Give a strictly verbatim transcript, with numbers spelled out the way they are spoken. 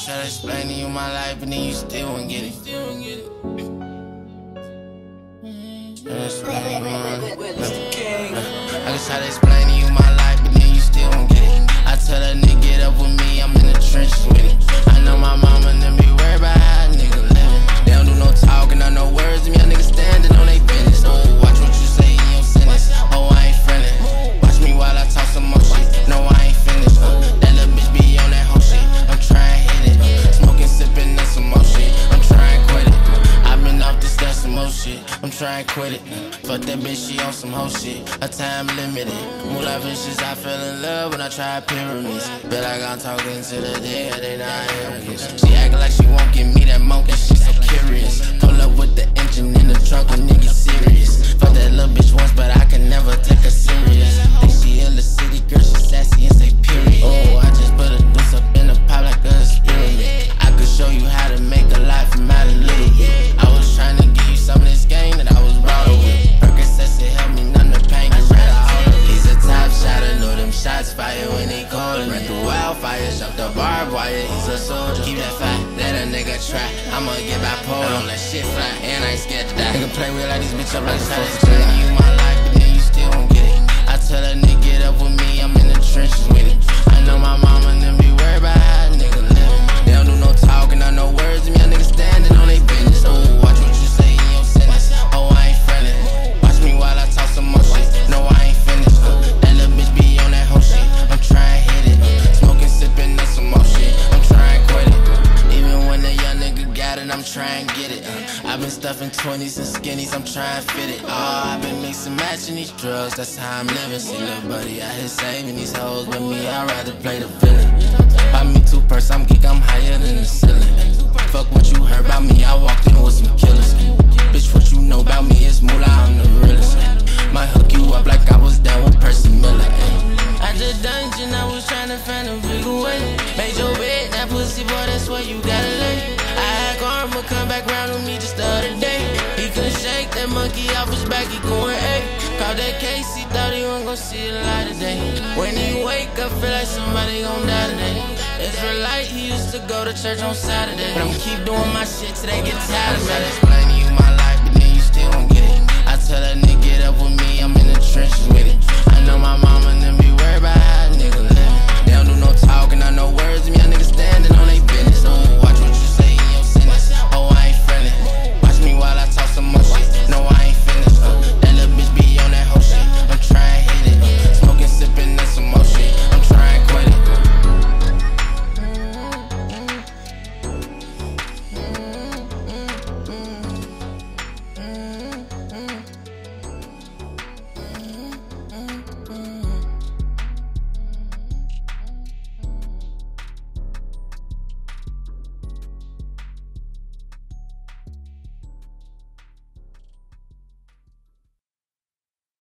try to explain to you my life, but then you still won't get it. Try to explain to you my life. I can try to explain to you my life, but then you still won't get it. I tell a nigga get up with me, I'm in the trenches with it. I know my mama never be worried about how a nigga living. They don't do no talking, I know words, them young niggas standing on they business. Oh, watch what you say in your sentence. Oh, I ain't friendly. Watch me while I talk some more shit. No, I ain't finished. Uh, that little bitch be on that whole shit. I'm trying to hit it. Uh, smoking, sipping, and some more shit. I'm trying to quit it. Uh, I've been off this stuff, some more shit. I'm trying to quit it. Uh, fuck that bitch, she on some whole shit. Her time limited. Moolah vicious, I fell in love when I tried pyramids. Feel like I'm talking to the dead, they not arrogant. She acting like she won't give me that monkey, she so curious. Pull up with the engine in the trunk, a nigga serious. Fuck that little bitch once, but I can never take her serious. Think she in the city, girl, she sassy and say period. Oh, I just put a deuce up in the pop like a experiment. I could show you how to make a life from out a little bit. I was trying to give you some of this game that I was brought up with. Percocets, it helped me, none of the pain, get rid of all of it. He's a top shotter, know them shots fire when he callin'. Ran through wildfires, jumped the barbed wire, he's a soldier. Keep that fire, let a nigga try. I'ma get bipolar, don't let shit fly, and I ain't scared to die. Nigga play with like these bitch up like try to explain to you my life, but then you still won't get it. I tell a nigga get up with me, I'm in the trenches with it. I know my mama never be worried about how a nigga living. They don't do no talking, I know words, them young niggas standing on they business. Oh, watch what you say in your sentence. Oh, I ain't friendly. Watch me while I talk some more shit. No, I ain't finished. Uh, that little bitch be on that whole shit. I'm trying to hit it. Uh, smoking, sipping, and some more shit. I'm trying to quit it. Uh, even when the young nigga got it, I'm trying to get it. Uh, I've been stuffing twenties and skinnies, I'm trying to fit it. Oh, I've been mixing, matching these drugs, that's how I'm living. See little buddy out here saving these hoes, but me, I'd rather play the villain. Buy me two purse, I'm geek, I'm higher than the ceiling. Fuck what you heard about me, I walked in with some killers. Bitch, what you know about me is moolah, I'm the realest. Might hook you up like I was down with Percy Miller. Out the dungeon, I was trying to find a bigger way. Made your bed, that pussy boy, that's where you gotta lay. I had Karma come back round with me just the other day. He couldn't shake that monkey off his back, he going A. Called that case, he thought he wasn't gon' see the light today. When he wake up, feel like somebody gon' die today. Israelite, he used to go to church on Saturday. But I'ma keep doing my shit till they get tired of me.